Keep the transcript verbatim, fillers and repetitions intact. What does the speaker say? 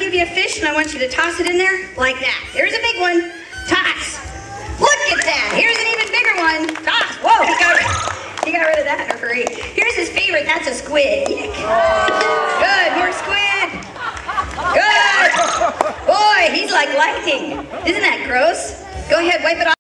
give you a fish and I want you to toss it in there like that. There's a big one. Toss. Look at that. Here's an even bigger one. Toss. Whoa, he got, he got rid of that in a hurry. Here's his favorite. That's a squid. Yick. Good. More squid. Good. Boy, he's like lightning. Isn't that gross? Go ahead, wipe it off.